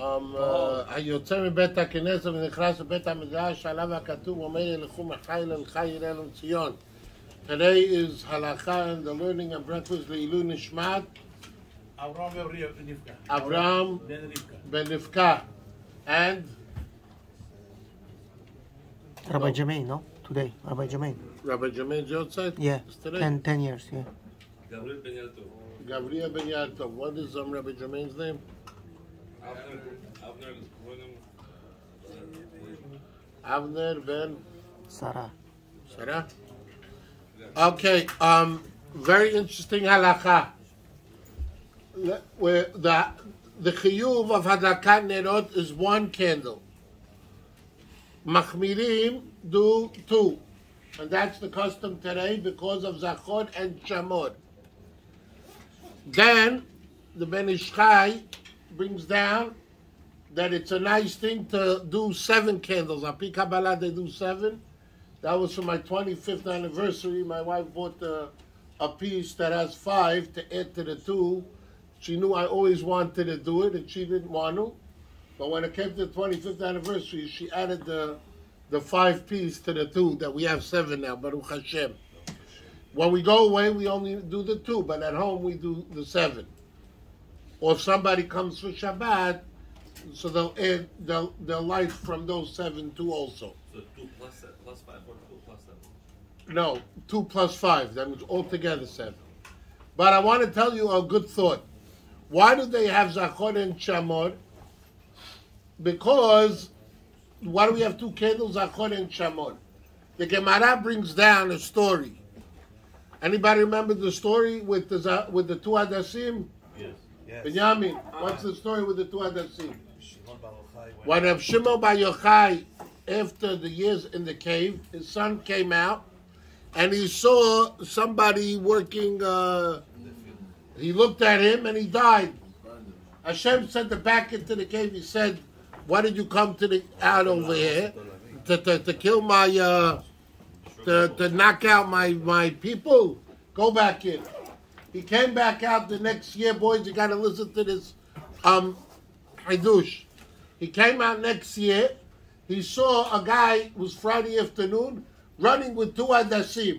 היוצא מבית הכנס ונכנס לבית המדרש שעליו הכתוב אומר ילכו מחיל אל חיל אל ציון. Today is halacha and the learning and breakfast Le'ilu Nishmat Avram ben Rivka and Rabbi Jermaine, no? Today, Rabbi Jermaine. Rabbi Jermaine's outside? Yeah, today? 10 years, yeah. Gabriel ben Yartov. What is Rabbi Jermaine's name? Avner ben Sarah. Sarah? Okay, very interesting halakha. Where the chiyuv of hadlakat nerot is one candle. Machmirim do two. And that's the custom today because of Zachor and Shamor. Then the Ben Ish Chai brings down that it's a nice thing to do 7 candles. Api Kabbalah they do 7. That was for my 25th anniversary. My wife bought a piece that has 5 to add to the 2. She knew I always wanted to do it and she didn't want to. But when it came to the 25th anniversary, she added the 5 piece to the 2 that we have 7 now, Baruch Hashem. When we go away, we only do the 2, but at home we do the 7. Or if somebody comes for Shabbat, so they'll light from those 7 too also. So 2 plus 5 or 2 plus 7? No, 2 plus 5. That means altogether 7. But I want to tell you a good thought. Why do they have Zachor and Shamor? Because why do we have 2 candles, Zachor and Shamor? The Gemara brings down a story. Anybody remember the story with the 2 Hadassim? Yes. Benjamin, what's the story with the 2 Hadassim? When Rav Shimon Bar Yochai, after the years in the cave, his son came out and he saw somebody working, he looked at him and he died. Hashem sent him back into the cave. He said, why did you come out over here? To kill my, to knock out my people? Go back in. He came back out the next year, boys. You got to listen to this Hidush. He came out next year. He saw a guy, it was Friday afternoon, running with 2 Hadassim.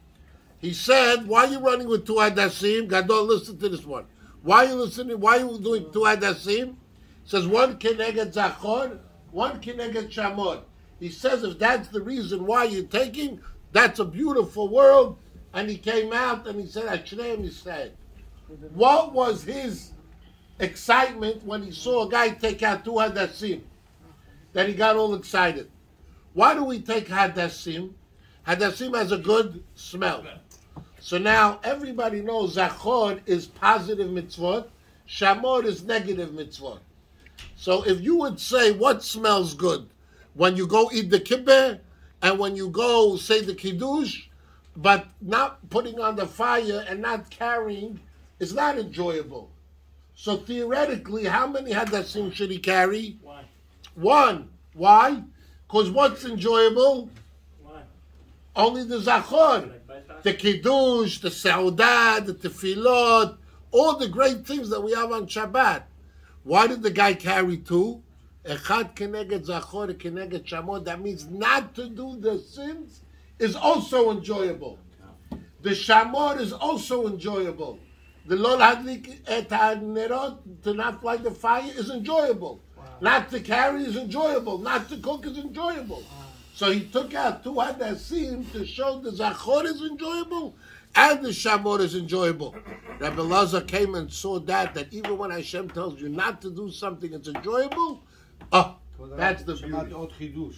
He said, why are you running with 2 Hadassim? Gadol, listen to this one. Why are you listening? Why are you doing 2 Hadassim? He says, one keneged Zachor, one keneged Shamor. He says, if that's the reason why you're taking, that's a beautiful world. And he came out and he said, Ashreim, he said. What was his excitement when he saw a guy take out 2 Hadassim? That he got all excited. Why do we take Hadassim? Hadassim has a good smell. So now everybody knows Zachor is positive mitzvot, Shamor is negative mitzvot. So if you would say what smells good when you go eat the kibbeh and when you go say the kiddush, but not putting on the fire and not carrying is not enjoyable. So theoretically, how many Hadassim should he carry? Why? 1. Why? Because what's enjoyable? Why? Only the Zachor. The Kiddush, the Saudah, the Tefillot, all the great things that we have on Shabbat. Why did the guy carry 2? Echad keneged Zachor, keneged Shamor. That means not to do the sins is also enjoyable. The Shamor is also enjoyable. The Lol Hadlik et HaNerot, to not light the fire, is enjoyable. Wow. Not to carry is enjoyable. Not to cook is enjoyable. Wow. So he took out 2 Hadassim to show the Zachor is enjoyable and the Shamor is enjoyable. Rabbi Lazar came and saw that even when Hashem tells you not to do something that's enjoyable, that's the beauty.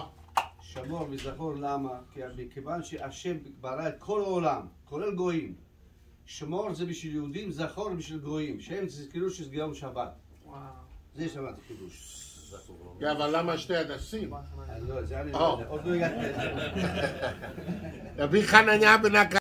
שמור וזכור למה? כי מכיוון שהשם ברא את כל העולם, כולל גויים. שמור זה בשביל יהודים, זכור בשביל גויים. שהם תזכרו שזה יום שבת. זה שמעתי חידוש. אבל למה 2 Hadassim? לא, זה אני עוד לא הגעתי. רבי חנניה בן